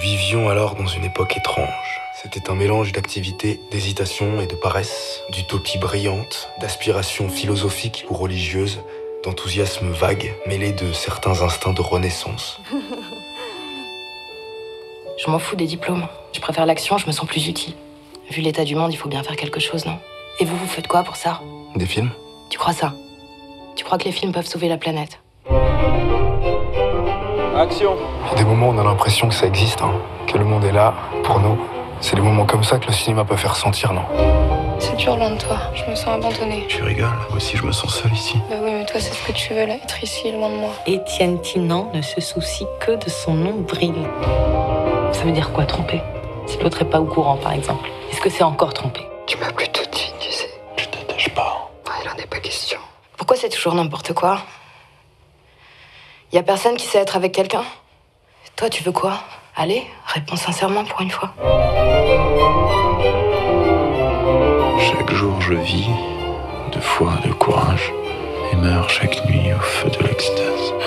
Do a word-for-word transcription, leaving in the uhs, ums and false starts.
vivions alors dans une époque étrange. C'était un mélange d'activité, d'hésitation et de paresse, d'utopie brillante, d'aspiration philosophique ou religieuse, d'enthousiasme vague, mêlé de certains instincts de renaissance. Je m'en fous des diplômes. Je préfère l'action, je me sens plus utile. Vu l'état du monde, il faut bien faire quelque chose, non? Et vous, vous faites quoi pour ça? Des films? Tu crois ça? Tu crois que les films peuvent sauver la planète? Action! Il y a des moments où on a l'impression que ça existe, hein, que le monde est là, pour nous. C'est des moments comme ça que le cinéma peut faire sentir, non? C'est dur loin de toi, je me sens abandonnée. Tu rigoles? Moi aussi, je me sens seul ici. Bah oui, mais toi, c'est ce que tu veux, là, être ici, loin de moi. Étienne Tinan ne se soucie que de son nombril. Ça veut dire quoi, tromper? Si l'autre est pas au courant, par exemple. Est-ce que c'est encore tromper? Tu m'as plus toute fine, tu sais. Je t'attache pas. Ah, il en est pas question. Pourquoi c'est toujours n'importe quoi? Y a personne qui sait être avec quelqu'un? Toi, tu veux quoi? Allez, réponds sincèrement pour une fois. Chaque jour, je vis de foi, de courage, et meurs chaque nuit au feu de l'extase.